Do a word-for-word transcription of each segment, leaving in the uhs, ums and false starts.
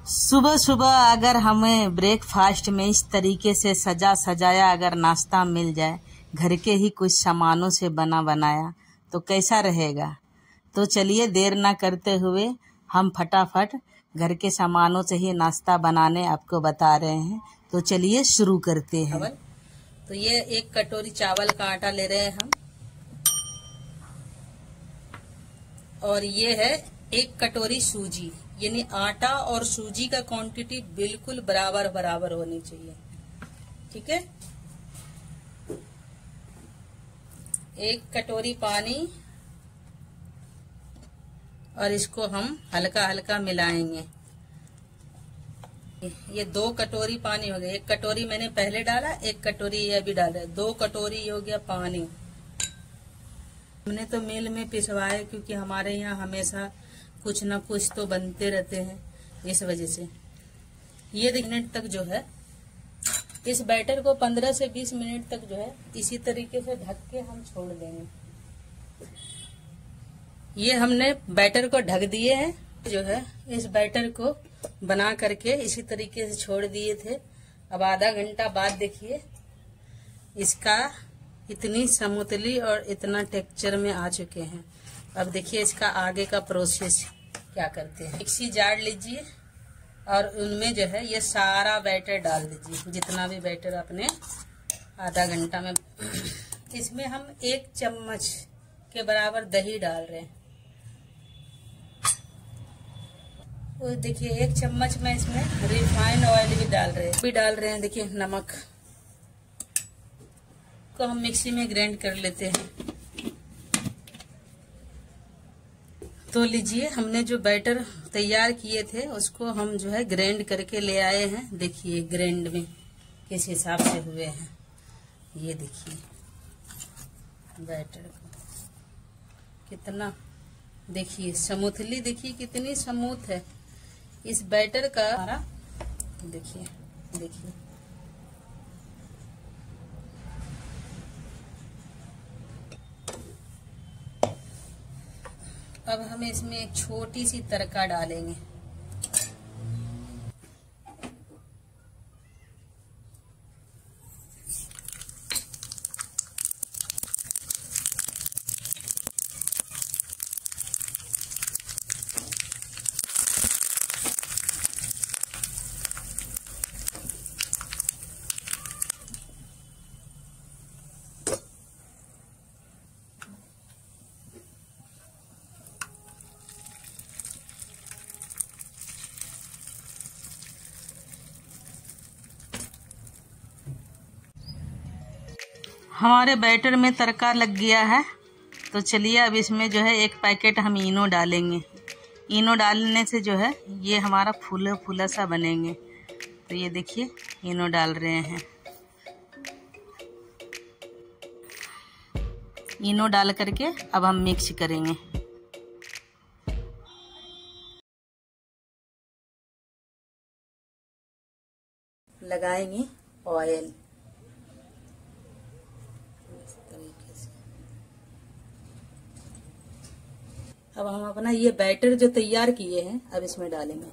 सुबह सुबह अगर हमें ब्रेकफास्ट में इस तरीके से सजा सजाया अगर नाश्ता मिल जाए, घर के ही कुछ सामानों से बना बनाया, तो कैसा रहेगा। तो चलिए देर ना करते हुए हम फटाफट घर के सामानों से ही नाश्ता बनाने आपको बता रहे हैं। तो चलिए शुरू करते हैं। तो ये एक कटोरी चावल का आटा ले रहे हैं हम, और ये है एक कटोरी सूजी। यानी आटा और सूजी का क्वांटिटी बिल्कुल बराबर बराबर होनी चाहिए। ठीक है। एक कटोरी पानी, और इसको हम हल्का हल्का मिलाएंगे। ये दो कटोरी पानी हो गया। एक कटोरी मैंने पहले डाला, एक कटोरी ये अभी डाला, दो कटोरी हो गया पानी। हमने तो मिल में पिसवाए, क्योंकि हमारे यहाँ हमेशा कुछ ना कुछ तो बनते रहते हैं, इस वजह से। ये मिनट तक जो है इस बैटर को पंद्रह से बीस मिनट तक जो है इसी तरीके से ढक के हम छोड़ देंगे। ये हमने बैटर को ढक दिए हैं। जो है इस बैटर को बना करके इसी तरीके से छोड़ दिए थे। अब आधा घंटा बाद देखिए इसका इतनी समूतली और इतना टेक्सचर में आ चुके हैं। अब देखिए इसका आगे का प्रोसेस क्या करते हैं। मिक्सी जार लीजिए और उनमें जो है ये सारा बैटर डाल दीजिए, जितना भी बैटर आपने आधा घंटा में। इसमें हम एक चम्मच के बराबर दही डाल रहे हैं। वो देखिए एक चम्मच में इसमें रिफाइंड ऑयल भी डाल रहे हैं भी डाल रहे हैं देखिए नमक को हम मिक्सी में ग्राइंड कर लेते हैं। तो लीजिए हमने जो बैटर तैयार किए थे उसको हम जो है ग्राइंड करके ले आए हैं। देखिए ग्राइंड में किस हिसाब से हुए हैं। ये देखिए बैटर को कितना, देखिए स्मूथली, देखिए कितनी स्मूथ है इस बैटर का हमारा। देखिए देखिए अब हम इसमें एक छोटी सी तड़का डालेंगे। हमारे बैटर में तड़का लग गया है। तो चलिए अब इसमें जो है एक पैकेट हम इनो डालेंगे। इनो डालने से जो है ये हमारा फूला फूला सा बनेंगे। तो ये देखिए इनो डाल रहे हैं। इनो डाल करके अब हम मिक्स करेंगे। लगाएंगे ऑयल इस तरीके से। अब हम अपना ये बैटर जो तैयार किए हैं अब इसमें डालेंगे।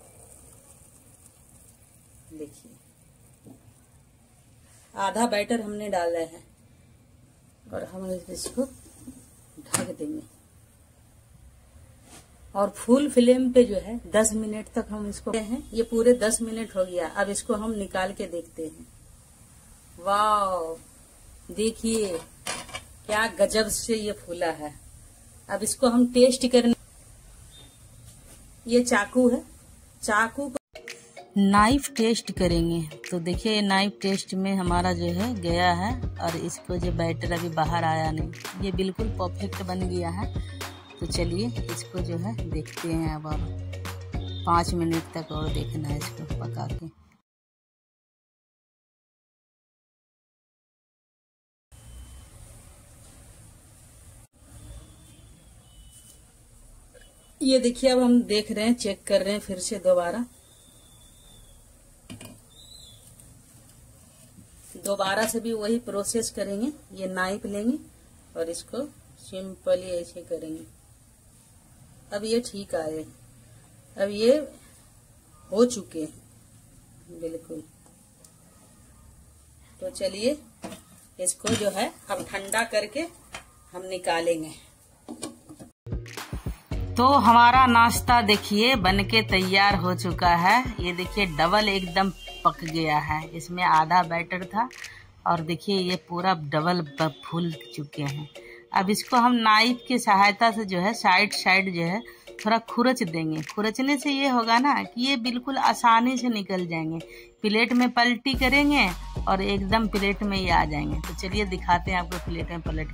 देखिए आधा बैटर हमने डाला है और हम इसको ढक देंगे और फुल फ्लेम पे जो है दस मिनट तक हम इसको हैं। ये पूरे दस मिनट हो गया। अब इसको हम निकाल के देखते हैं। वाह, देखिए क्या गजब से ये फूला है। अब इसको हम टेस्ट करने, ये चाकू है, चाकू को नाइफ टेस्ट करेंगे। तो देखिए नाइफ टेस्ट में हमारा जो है गया है और इसको जो बैटर अभी बाहर आया नहीं, ये बिल्कुल परफेक्ट बन गया है। तो चलिए इसको जो है देखते हैं। अब और पाँच मिनट तक और देखना है इसको पका के। ये देखिए अब हम देख रहे हैं, चेक कर रहे हैं फिर से दोबारा दोबारा से भी वही प्रोसेस करेंगे। ये नाइफ लेंगे और इसको सिंपली ऐसे करेंगे। अब ये ठीक आए। अब ये हो चुके हैं बिल्कुल। तो चलिए इसको जो है अब ठंडा करके हम निकालेंगे। तो हमारा नाश्ता देखिए बनके तैयार हो चुका है। ये देखिए डबल एकदम पक गया है। इसमें आधा बैटर था और देखिए ये पूरा डबल फूल चुके हैं। अब इसको हम नाइफ की सहायता से जो है साइड साइड जो है थोड़ा खुरच देंगे। खुरचने से ये होगा ना कि ये बिल्कुल आसानी से निकल जाएंगे। प्लेट में पलटी करेंगे और एकदम प्लेट में ये आ जाएंगे। तो चलिए दिखाते हैं आपको प्लेट में पलट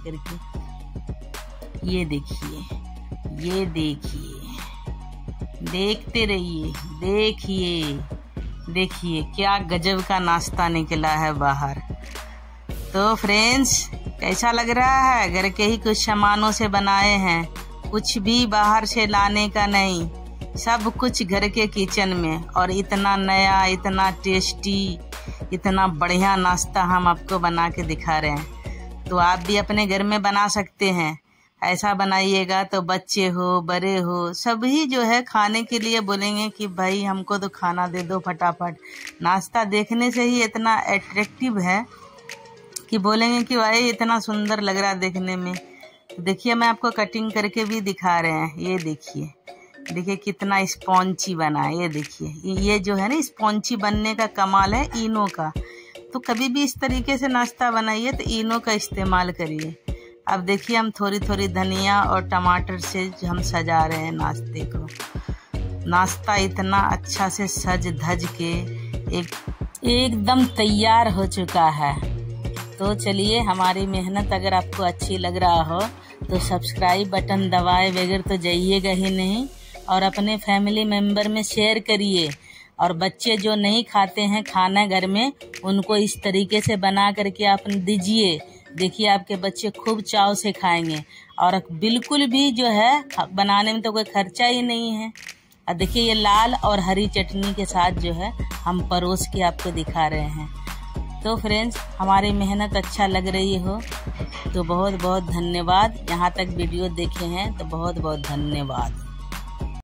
करके। ये देखिए, ये देखिए, देखते रहिए, देखिए देखिए क्या गजब का नाश्ता निकला है बाहर। तो फ्रेंड्स कैसा लग रहा है? घर के ही कुछ सामानों से बनाए हैं, कुछ भी बाहर से लाने का नहीं, सब कुछ घर के किचन में। और इतना नया, इतना टेस्टी, इतना बढ़िया नाश्ता हम आपको बना के दिखा रहे हैं। तो आप भी अपने घर में बना सकते हैं। ऐसा बनाइएगा तो बच्चे हो, बड़े हो, सभी जो है खाने के लिए बोलेंगे कि भाई हमको तो खाना दे दो फटाफट। नाश्ता देखने से ही इतना अट्रैक्टिव है कि बोलेंगे कि भाई इतना सुंदर लग रहा है देखने में। देखिए मैं आपको कटिंग करके भी दिखा रहे हैं। ये देखिए, देखिए कितना स्पॉन्ची बना है। ये देखिए, ये जो है ना स्पॉन्ची बनने का कमाल है इनो का। तो कभी भी इस तरीके से नाश्ता बनाइए तो इनो का इस्तेमाल करिए। अब देखिए हम थोड़ी थोड़ी धनिया और टमाटर से हम सजा रहे हैं नाश्ते को। नाश्ता इतना अच्छा से सज धज के एक एकदम तैयार हो चुका है। तो चलिए हमारी मेहनत अगर आपको अच्छी लग रहा हो तो सब्सक्राइब बटन दबाए बगैर तो जाइएगा ही नहीं, और अपने फैमिली मेंबर में शेयर करिए। और बच्चे जो नहीं खाते हैं खाना घर में, उनको इस तरीके से बना करके आप दीजिए। देखिए आपके बच्चे खूब चाव से खाएंगे। और बिल्कुल भी जो है बनाने में तो कोई खर्चा ही नहीं है। और देखिए ये लाल और हरी चटनी के साथ जो है हम परोस के आपको दिखा रहे हैं। तो फ्रेंड्स हमारी मेहनत अच्छा लग रही हो तो बहुत बहुत धन्यवाद। यहाँ तक वीडियो देखे हैं तो बहुत बहुत धन्यवाद।